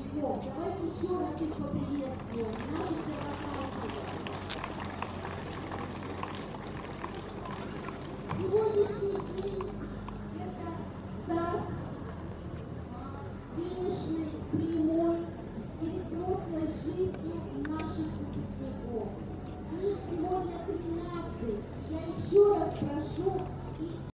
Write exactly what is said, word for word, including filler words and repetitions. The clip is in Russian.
Вов, давайте еще раз их поприветствуем. Наши первоклассники.